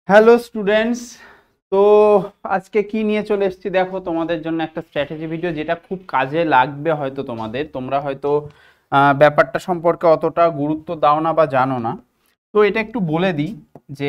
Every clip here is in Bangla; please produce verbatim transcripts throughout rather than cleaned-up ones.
হ্যালো স্টুডেন্টস, তো আজকে কি নিয়ে চলে এসেছি দেখো, তোমাদের জন্য একটা স্ট্র্যাটেজি ভিডিও যেটা খুব কাজে লাগবে। হয়তো তোমাদের তোমরা হয়তো আহ, ব্যাপারটা সম্পর্কে অতটা গুরুত্ব দাও না বা জানো না। তো এটা একটু বলে দিই যে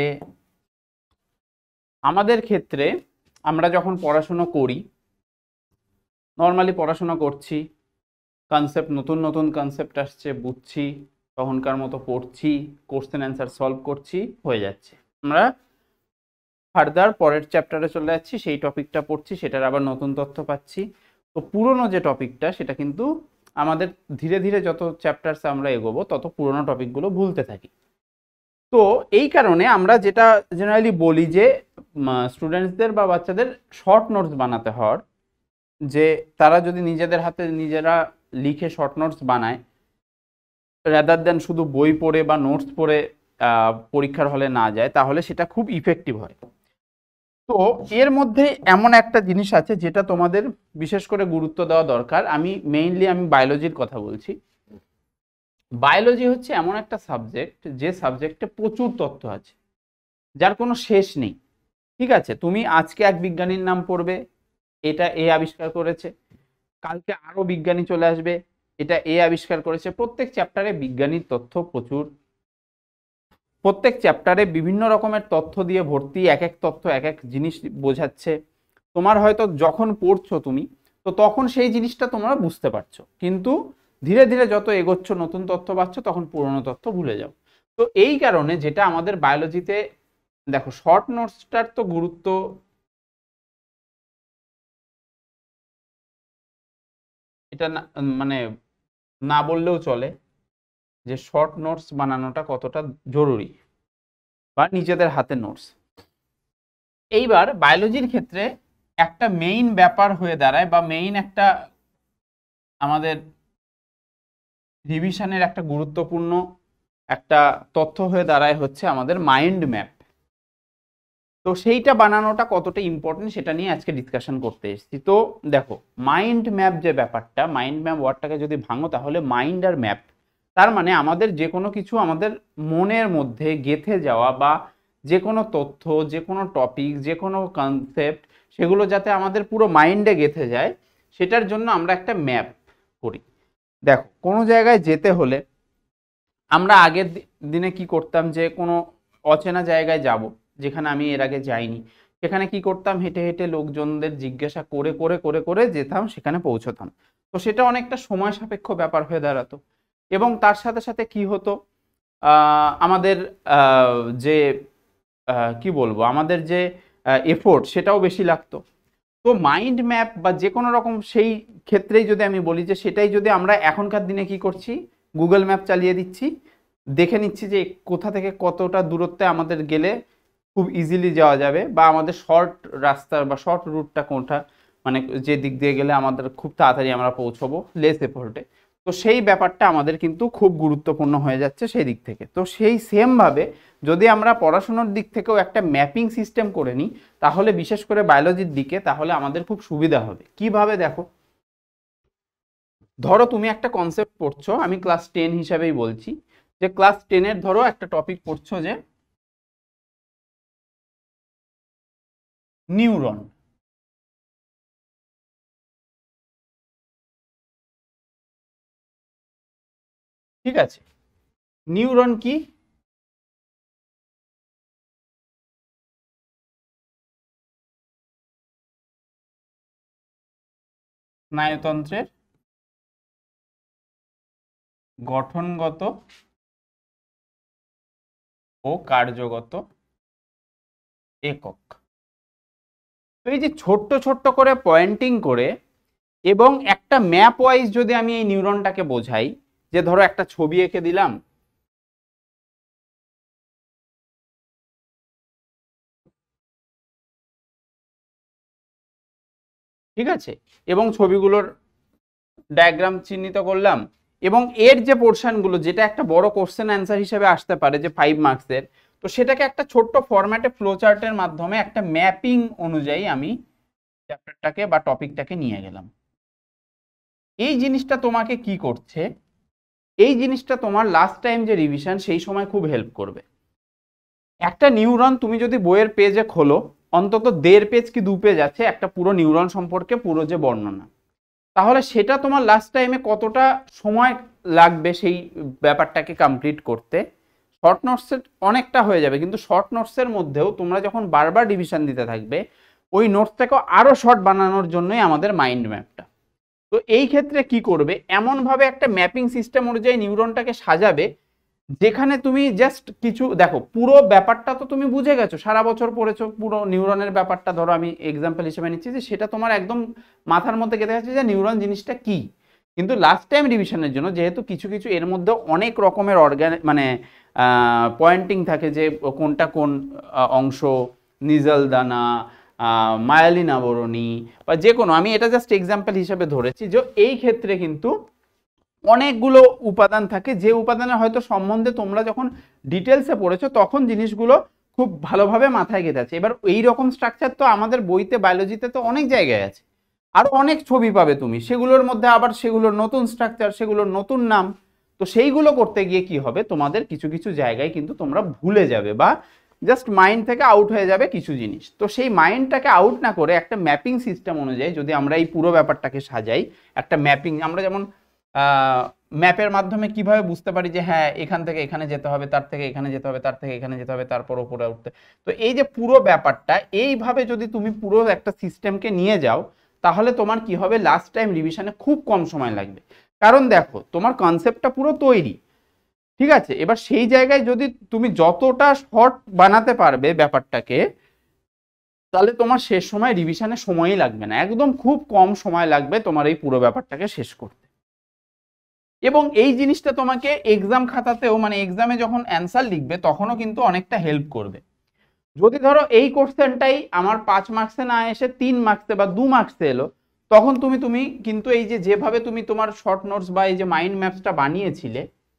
আমাদের ক্ষেত্রে আমরা যখন পড়াশুনো করি, নর্মালি পড়াশোনা করছি, কনসেপ্ট নতুন নতুন কনসেপ্ট আসছে, বুঝছি, তখনকার মতো পড়ছি, কোশ্চেন অ্যান্সার সলভ করছি, হয়ে যাচ্ছে। আমরা ফার্দার পরের চ্যাপ্টারে চলে যাচ্ছি, সেই টপিকটা পড়ছি, সেটার আবার নতুন তথ্য পাচ্ছি। তো পুরনো যে টপিকটা সেটা কিন্তু আমাদের ধীরে ধীরে যত চ্যাপ্টার্স আমরা এগোবো তত পুরনো টপিকগুলো ভুলতে থাকি। তো এই কারণে আমরা যেটা জেনারেলি বলি যে স্টুডেন্টসদের বা বাচ্চাদের শর্ট নোটস বানাতে হওয়ার, যে তারা যদি নিজেদের হাতে নিজেরা লিখে শর্ট নোটস বানায় রাদার দেন শুধু বই পড়ে বা নোটস পড়ে পরীক্ষার হলে না যায়, তাহলে সেটা খুব ইফেক্টিভ হয়। তো এর মধ্যে এমন একটা জিনিস আছে যেটা তোমাদের বিশেষ করে গুরুত্ব দেওয়া দরকার। আমি মেইনলি আমি বায়োলজির কথা বলছি। বায়োলজি হচ্ছে এমন একটা সাবজেক্ট যে সাবজেক্টে প্রচুর তথ্য আছে, যার কোনো শেষ নেই। ঠিক আছে, তুমি আজকে এক বিজ্ঞানীর নাম পড়বে, এটা এ আবিষ্কার করেছে, কালকে আরো বিজ্ঞানী চলে আসবে, এটা এ আবিষ্কার করেছে। প্রত্যেক চ্যাপ্টারে বিজ্ঞানীর তথ্য প্রচুর, প্রত্যেক চ্যাপ্টারে বিভিন্ন রকমের তথ্য দিয়ে ভর্তি, এক এক তথ্য এক এক জিনিস বোঝাচ্ছে। তোমার হয়তো যখন পড়ছো তুমি, তো তখন সেই জিনিসটা তোমরা বুঝতে পারছো, কিন্তু ধীরে ধীরে যত এগোচ্ছ নতুন তথ্য পাচ্ছ তখন পুরনো তথ্য ভুলে যাও। তো এই কারণে যেটা আমাদের বায়োলজিতে দেখো, শর্ট নোটসটার তো গুরুত্ব এটা না, মানে না বললেও চলে যে শর্ট নোটস বানানোটা কতটা জরুরি, বা নিজেদের হাতে নোটস। এইবার বায়োলজির ক্ষেত্রে একটা মেইন ব্যাপার হয়ে দাঁড়ায়, বা মেইন একটা আমাদের রিভিশনের একটা গুরুত্বপূর্ণ একটা তথ্য হয়ে দাঁড়ায় হচ্ছে আমাদের মাইন্ড ম্যাপ। তো সেইটা বানানোটা কতটা ইম্পর্টেন্ট সেটা নিয়ে আজকে ডিসকাশন করতে এসেছি। তো দেখো, মাইন্ড ম্যাপ যে ব্যাপারটা, মাইন্ড ম্যাপ ওয়ার্ডটাকে যদি ভাঙো তাহলে মাইন্ড আর ম্যাপ, তার মানে আমাদের যে কোনো কিছু আমাদের মনের মধ্যে গেঁথে যাওয়া, বা যে কোনো তথ্য, যে কোনো টপিক, যে কোনো কনসেপ্ট, সেগুলো যাতে আমাদের পুরো মাইন্ডে গেঁথে যায়, সেটার জন্য আমরা একটা ম্যাপ করি। দেখো, কোনো জায়গায় যেতে হলে আমরা আগের দিনে কি করতাম, যে কোনো অচেনা জায়গায় যাব, যেখানে আমি এর আগে যাইনি, সেখানে কি করতাম, হেঁটে হেঁটে লোকজনদের জিজ্ঞাসা করে করে করে করে যেতাম, সেখানে পৌঁছতাম। তো সেটা অনেকটা সময় সাপেক্ষ ব্যাপার হয়ে দাঁড়াতো। এবং তার সাথে সাথে কি হতো, আমাদের যে কি বলবো, আমাদের যে এফোর্ট সেটাও বেশি লাগতো। তো মাইন্ড ম্যাপ বা যে কোনো রকম সেই ক্ষেত্রেই যদি আমি বলি, যে সেটাই যদি আমরা এখনকার দিনে কি করছি, গুগল ম্যাপ চালিয়ে দিচ্ছি, দেখে নিচ্ছি যে কোথা থেকে কতটা দূরত্বে আমাদের গেলে খুব ইজিলি যাওয়া যাবে, বা আমাদের শর্ট রাস্তা বা শর্ট রুটটা কোনটা, মানে যে দিক দিয়ে গেলে আমাদের খুব তাড়াতাড়ি আমরা পৌঁছবো লেস এফোর্টে। তো সেই ব্যাপারটা আমাদের কিন্তু খুব গুরুত্বপূর্ণ হয়ে যাচ্ছে সেই দিক থেকে। তো সেই সেমভাবে যদি আমরা পড়াশোনার দিক থেকেও একটা ম্যাপিং সিস্টেম করে নিই, তাহলে বিশেষ করে বায়োলজির দিকে, তাহলে আমাদের খুব সুবিধা হবে। কিভাবে দেখো, ধরো তুমি একটা কনসেপ্ট পড়ছো, আমি ক্লাস টেন হিসাবেই বলছি, যে ক্লাস টেনের ধরো একটা টপিক পড়ছো যে নিউরন। ঠিক আছে, নিউরন কি? স্নায়ুতন্ত্রের গঠনগত ও কার্যগত একক। তো এই যে ছোট্ট ছোট্ট করে পয়েন্টিং করে এবং একটা ম্যাপ ওয়াইজ যদি আমি এই নিউরনটাকে বোঝাই, যে ধরো একটা ছবি এঁকে দিলাম, ঠিক আছে, এবং ছবিগুলোর ডায়াগ্রাম চিহ্নিত করলাম, এবং এর যে পোর্শনগুলো, যেটা একটা বড় কোশ্চেন অ্যান্সার হিসেবে আসতে পারে যে ফাইভ মার্কসের, তো সেটাকে একটা ছোট্ট ফরম্যাটে ফ্লোচার্টের মাধ্যমে একটা ম্যাপিং অনুযায়ী আমি চ্যাপ্টারটাকে বা টপিকটাকে নিয়ে গেলাম। এই জিনিসটা তোমাকে কি করছে, এই জিনিসটা তোমার লাস্ট টাইম যে রিভিশন সেই সময় খুব হেল্প করবে। একটা নিউরন তুমি যদি বইয়ের পেজে খোলো, অন্তত দেড় পেজ কি দু পেজ আছে একটা পুরো নিউরন সম্পর্কে পুরো যে বর্ণনা, তাহলে সেটা তোমার লাস্ট টাইমে কতটা সময় লাগবে সেই ব্যাপারটাকে কমপ্লিট করতে। শর্ট নোটসের অনেকটা হয়ে যাবে, কিন্তু শর্ট নোটসের মধ্যেও তোমরা যখন বারবার রিভিশন দিতে থাকবে, ওই নোটসটাকে আরও শর্ট বানানোর জন্যই আমাদের মাইন্ড ম্যাপটা। তো এই ক্ষেত্রে কি করবে, এমনভাবে একটা ম্যাপিং সিস্টেম অনুযায়ী নিউরনটাকে সাজাবে যেখানে তুমি জাস্ট কিছু দেখো, পুরো ব্যাপারটা তো তুমি বুঝে গেছো, সারা বছর পড়েছো পুরো নিউরনের ব্যাপারটা, ধরো আমি এক্সাম্পল হিসেবে নিচ্ছি যে সেটা তোমার একদম মাথার মধ্যে গেঁথে গেছে যে নিউরন জিনিসটা কি। কিন্তু লাস্ট টাইম রিভিশনের জন্য যেহেতু কিছু কিছু এর মধ্যে অনেক রকমের অর্গান মানে পয়েন্টিং থাকে যে কোনটা কোন অংশ, নিজাল দানা, মায়ালিন আবরণী বা যে কোনো, আমি এটা জাস্ট এক্সাম্পল হিসেবে ধরেছি যে এই ক্ষেত্রে কিন্তু অনেকগুলো উপাদান থাকে যে উপাদানের হয়তো সম্বন্ধে তোমরা যখন ডিটেলসে পড়েছো তখন জিনিসগুলো খুব ভালোভাবে মাথায় গেঁথে আছে। এবার এই রকম স্ট্রাকচার তো আমাদের বইতে বায়োলজিতে তো অনেক জায়গায় আছে, আরও অনেক ছবি পাবে তুমি, সেগুলোর মধ্যে আবার সেগুলোর নতুন স্ট্রাকচার, সেগুলোর নতুন নাম। তো সেইগুলো করতে গিয়ে কি হবে, তোমাদের কিছু কিছু জায়গায় কিন্তু তোমরা ভুলে যাবে বা জাস্ট মাইন্ড থেকে আউট হয়ে যাবে কিছু জিনিস। তো সেই মাইন্ডটাকে আউট না করে একটা ম্যাপিং সিস্টেম অনুযায়ী যদি আমরা এই পুরো ব্যাপারটাকে সাজাই, একটা ম্যাপিং, আমরা যেমন ম্যাপের মাধ্যমে কিভাবে বুঝতে পারি যে হ্যাঁ এখান থেকে এখানে যেতে হবে, তার থেকে এখানে যেতে হবে, তার থেকে এখানে যেতে হবে, তারপর ওপরে উঠতে। তো এই যে পুরো ব্যাপারটা এইভাবে যদি তুমি পুরো একটা সিস্টেমকে নিয়ে যাও, তাহলে তোমার কি হবে, লাস্ট টাইম রিভিশনে খুব কম সময় লাগবে। কারণ দেখো তোমার কনসেপ্টটা পুরো তৈরি, ঠিক আছে, এবার সেই জায়গায় যদি তুমি যতটা শর্ট বানাতে পারবে ব্যাপারটাকে, তাহলে তোমার শেষ সময় রিভিশনে সময়ই লাগবে না, একদম খুব কম সময় লাগবে তোমার এই পুরো ব্যাপারটাকে শেষ করতে। এবং এই জিনিসটা তোমাকে এক্সাম খাতাতেও, মানে এক্সামে যখন অ্যান্সার লিখবে তখনও কিন্তু অনেকটা হেল্প করবে। যদি ধরো এই কোশ্চেনটাই আমার পাঁচ মার্কসে না এসে তিন মার্কসে বা দু মার্কসে এলো, তখন তুমি তুমি কিন্তু এই যে যেভাবে তুমি তোমার শর্ট নোটস বা এই যে মাইন্ড ম্যাপসটা বানিয়েছিলে,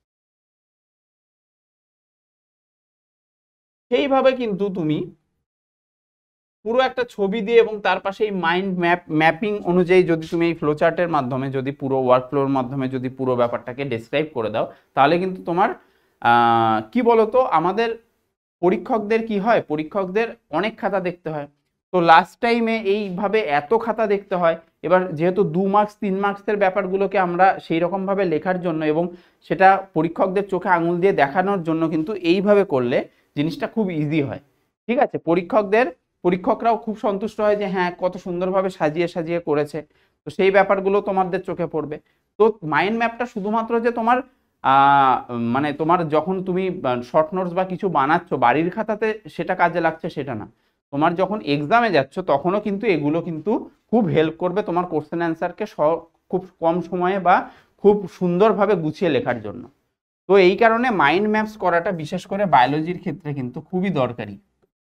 সেইভাবে কিন্তু তুমি পুরো একটা ছবি দিয়ে এবং তার পাশে এই মাইন্ড ম্যাপ ম্যাপিং অনুযায়ী যদি তুমি এই ফ্লোচার্টের মাধ্যমে যদি পুরো ওয়ার্কফ্লোর মাধ্যমে যদি পুরো ব্যাপারটাকে ডেসক্রাইব করে দাও, তাহলে কিন্তু তোমার কি বলতো, আমাদের পরীক্ষকদের কি হয়, পরীক্ষকদের অনেক খাতা দেখতে হয়, তো লাস্ট টাইমে এইভাবে এত খাতা দেখতে হয়। এবার যেহেতু দু মার্কস তিন মার্কসের ব্যাপারগুলোকে আমরা সেই রকমভাবে লেখার জন্য এবং সেটা পরীক্ষকদের চোখে আঙুল দিয়ে দেখানোর জন্য কিন্তু এইভাবে করলে জিনিসটা খুব ইজি হয়, ঠিক আছে। পরীক্ষকদের পরীক্ষকরাও খুব সন্তুষ্ট হয় যে হ্যাঁ কত সুন্দরভাবে সাজিয়ে সাজিয়ে করেছে, তো সেই ব্যাপারগুলো তোমাদের চোখে পড়বে। তো মাইন্ড ম্যাপটা শুধুমাত্র যে তোমার মানে তোমার যখন তুমি শর্ট নোটস বা কিছু বানাচ্ছ বাড়ির খাতাতে সেটা কাজে লাগছে সেটা না, তোমার যখন এক্সামে যাচ্ছ তখনও কিন্তু এগুলো কিন্তু খুব হেল্প করবে তোমার কোশ্চেন অ্যান্সারকে খুব কম সময়ে বা খুব সুন্দরভাবে গুছিয়ে লেখার জন্য। তো এই কারণে মাইন্ড ম্যাপস করাটা বিশেষ করে বায়োলজির ক্ষেত্রে কিন্তু খুবই দরকারি,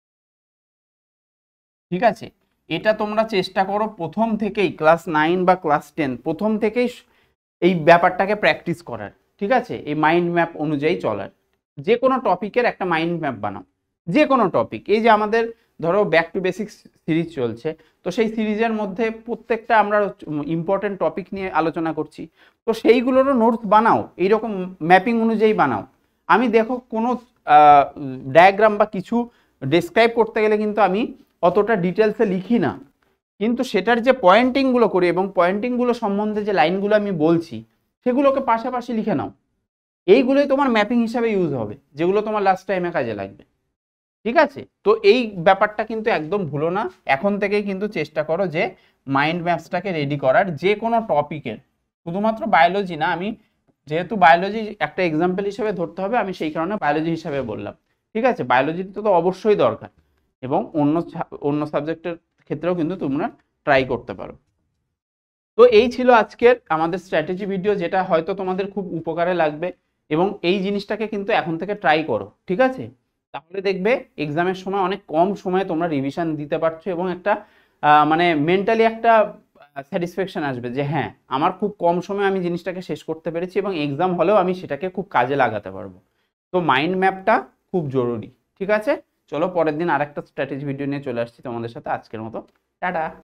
ঠিক আছে। এটা তোমরা চেষ্টা করো প্রথম থেকেই, ক্লাস নাইন বা ক্লাস টেন প্রথম থেকেই এই ব্যাপারটাকে প্র্যাকটিস করার, ঠিক আছে, এই মাইন্ড ম্যাপ অনুযায়ী চলার। যে কোনো টপিকের একটা মাইন্ড ম্যাপ বানাও, যে কোনো টপিক। এই যে আমাদের ধরো ব্যাক টু বেসিক্স সিরিজ চলছে, তো সেই সিরিজের মধ্যে প্রত্যেকটা আমরা ইম্পর্টেন্ট টপিক নিয়ে আলোচনা করছি, তো সেইগুলোরও নোটস বানাও, এইরকম ম্যাপিং অনুযায়ী বানাও। আমি দেখো কোনো ডায়াগ্রাম বা কিছু ডেসক্রাইব করতে গেলে কিন্তু আমি অতটা ডিটেলসে লিখি না, কিন্তু সেটার যে পয়েন্টিংগুলো করি এবং পয়েন্টিংগুলো সম্বন্ধে যে লাইনগুলো আমি বলছি সেগুলোকে পাশাপাশি লিখে নাও। এইগুলোই তোমার ম্যাপিং হিসাবে ইউজ হবে, যেগুলো তোমার লাস্ট টাইমে কাজে লাগবে, ঠিক আছে। তো এই ব্যাপারটা কিন্তু একদম ভুলো না, এখন থেকেই কিন্তু চেষ্টা করো যে মাইন্ড ম্যাপসটাকে রেডি করার যে কোনো টপিকের, শুধুমাত্র বায়োলজি না, আমি যেহেতু বায়োলজি একটা এক্সাম্পল হিসেবে ধরতে হবে আমি সেই কারণে বায়োলজি হিসাবে বললাম, ঠিক আছে। বায়োলজিতে তো অবশ্যই দরকার এবং অন্য অন্য সাবজেক্টের ক্ষেত্রেও কিন্তু তোমরা ট্রাই করতে পারো। তো এই ছিল আজকের আমাদের স্ট্র্যাটেজি ভিডিও, যেটা হয়তো তোমাদের খুব উপকারে লাগবে এবং এই জিনিসটাকে কিন্তু এখন থেকে ট্রাই করো, ঠিক আছে। তাহলে দেখবে এক্সামের সময় অনেক কম সময়ে তোমরা রিভিশন দিতে পারছো এবং একটা মানে মেন্টালি একটা স্যাটিসফ্যাকশন আসবে যে হ্যাঁ আমার খুব কম সময়ে আমি জিনিসটাকে শেষ করতে পেরেছি এবং এক্সাম হলেও আমি সেটাকে খুব কাজে লাগাতে পারবো। তো মাইন্ড ম্যাপটা খুব জরুরি, ঠিক আছে। চলো পরের দিন আরেকটা স্ট্র্যাটেজি ভিডিও নিয়ে চলে আসছি তোমাদের সাথে, আজকের মতো টাটা।